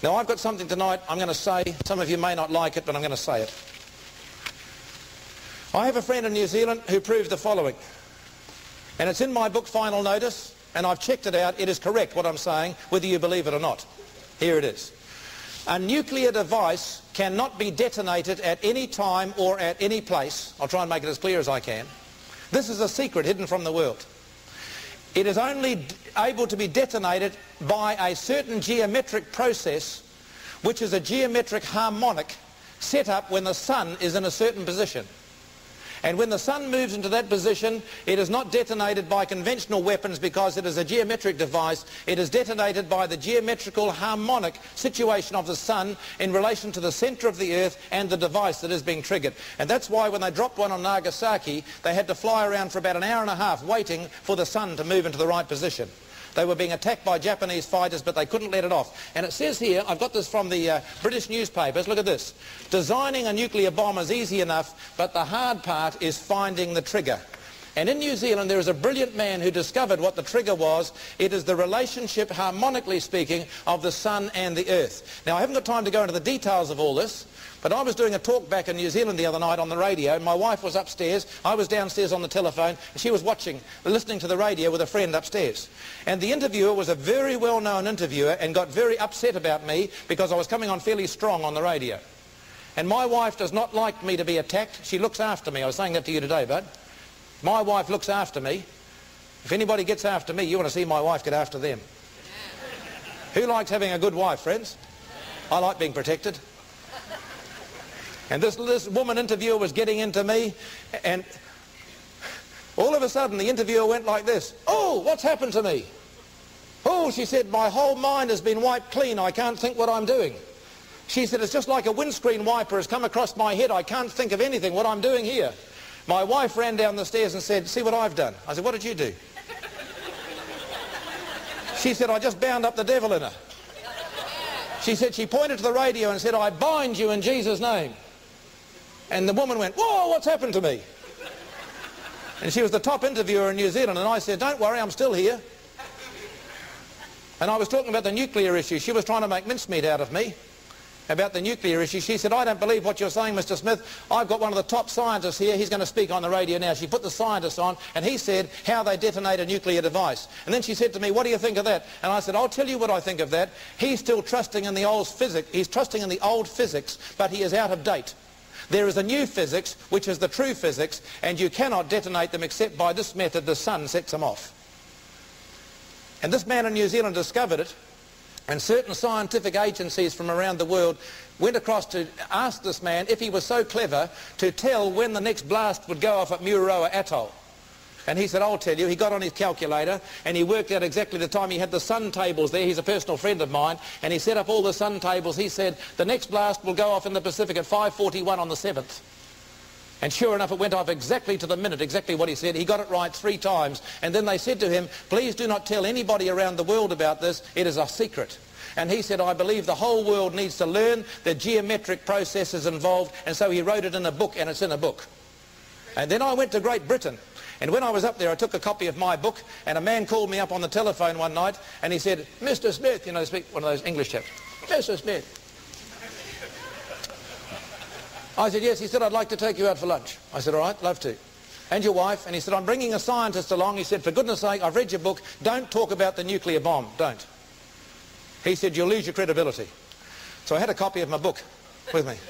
Now, I've got something tonight I'm going to say. Some of you may not like it, but I'm going to say it. I have a friend in New Zealand who proved the following. And it's in my book, Final Notice, and I've checked it out. It is correct what I'm saying, whether you believe it or not. Here it is. A nuclear device cannot be detonated at any time or at any place. I'll try and make it as clear as I can. This is a secret hidden from the world. It is only able to be detonated by a certain geometric process, which is a geometric harmonic set up when the sun is in a certain position. And when the sun moves into that position, it is not detonated by conventional weapons because it is a geometric device. It is detonated by the geometrical harmonic situation of the sun in relation to the center of the earth and the device that is being triggered. And that's why when they dropped one on Nagasaki, they had to fly around for about an hour and a half waiting for the sun to move into the right position. They were being attacked by Japanese fighters, but they couldn't let it off. And it says here, I've got this from the British newspapers, look at this. Designing a nuclear bomb is easy enough, but the hard part is finding the trigger. And in New Zealand, there is a brilliant man who discovered what the trigger was. It is the relationship, harmonically speaking, of the sun and the earth. Now, I haven't got time to go into the details of all this, but I was doing a talk back in New Zealand the other night on the radio. My wife was upstairs, I was downstairs on the telephone, and she was listening to the radio with a friend upstairs. And the interviewer was a very well-known interviewer and got very upset about me because I was coming on fairly strong on the radio. And my wife does not like me to be attacked. She looks after me. I was saying that to you today, bud. My wife looks after me. If anybody gets after me, you want to see my wife get after them. Who likes having a good wife, friends? I like being protected. And this woman interviewer was getting into me, and all of a sudden the interviewer went like this. Oh, what's happened to me? Oh, she said, my whole mind has been wiped clean. I can't think what I'm doing. She said, it's just like a windscreen wiper has come across my head. I can't think of anything, what I'm doing here. My wife ran down the stairs and said, see what I've done. I said, what did you do? She said, I just bound up the devil in her. She said, she pointed to the radio and said, I bind you in Jesus' name. And the woman went, whoa, what's happened to me? And she was the top interviewer in New Zealand, and I said, don't worry, I'm still here. And I was talking about the nuclear issue. She was trying to make mincemeat out of me about the nuclear issue. She said, I don't believe what you're saying, Mr. Smith. I've got one of the top scientists here. He's going to speak on the radio now. She put the scientist on, and he said how they detonate a nuclear device. And then she said to me, what do you think of that? And I said, I'll tell you what I think of that. He's still trusting in the old physics. He's trusting in the old physics, but he is out of date. There is a new physics, which is the true physics, and you cannot detonate them except by this method. The sun sets them off. And this man in New Zealand discovered it, and certain scientific agencies from around the world went across to ask this man if he was so clever to tell when the next blast would go off at Mururoa Atoll. And he said, I'll tell you. He got on his calculator and he worked out exactly the time. He had the sun tables there. He's a personal friend of mine. And he set up all the sun tables. He said, the next blast will go off in the Pacific at 5:41 on the 7th. And sure enough, it went off exactly to the minute, exactly what he said. He got it right 3 times. And then they said to him, please do not tell anybody around the world about this. It is a secret. And he said, I believe the whole world needs to learn the geometric processes involved. And so he wrote it in a book, and it's in a book. And then I went to Great Britain. And when I was up there, I took a copy of my book, and a man called me up on the telephone one night, and he said, Mr. Smith, you know, speak one of those English chaps, Mr. Smith. I said, yes. He said, I'd like to take you out for lunch. I said, all right, love to. And your wife? And he said, I'm bringing a scientist along. He said, for goodness sake, I've read your book. Don't talk about the nuclear bomb. Don't. He said, you'll lose your credibility. So I had a copy of my book with me.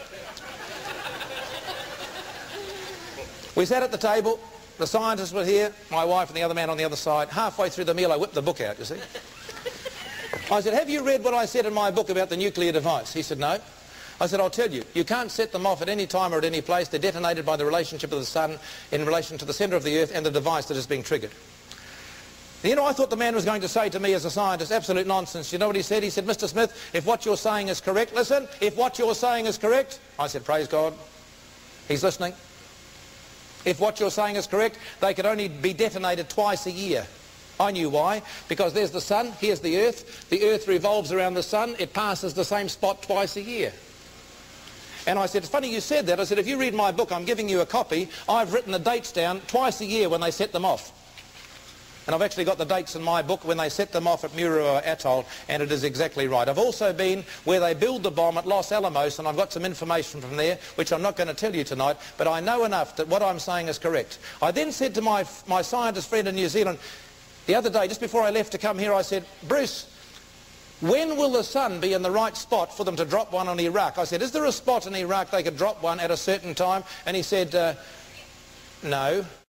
We sat at the table. The scientists were here, my wife and the other man on the other side. Halfway through the meal, I whipped the book out, you see. I said, have you read what I said in my book about the nuclear device? He said, no. I said, I'll tell you. You can't set them off at any time or at any place. They're detonated by the relationship of the sun in relation to the center of the earth and the device that is being triggered. You know, I thought the man was going to say to me as a scientist, absolute nonsense. You know what he said? He said, Mr. Smith, if what you're saying is correct, listen, if what you're saying is correct. I said, praise God. He's listening. If what you're saying is correct, they could only be detonated twice a year. I knew why. Because there's the sun, here's the earth revolves around the sun, it passes the same spot twice a year. And I said, it's funny you said that. I said, if you read my book, I'm giving you a copy, I've written the dates down twice a year when they set them off. And I've actually got the dates in my book when they set them off at Mururoa Atoll, and it is exactly right. I've also been where they build the bomb at Los Alamos, and I've got some information from there, which I'm not going to tell you tonight, but I know enough that what I'm saying is correct. I then said to my scientist friend in New Zealand the other day, just before I left to come here, I said, Bruce, when will the sun be in the right spot for them to drop one on Iraq? I said, is there a spot in Iraq they could drop one at a certain time? And he said, no.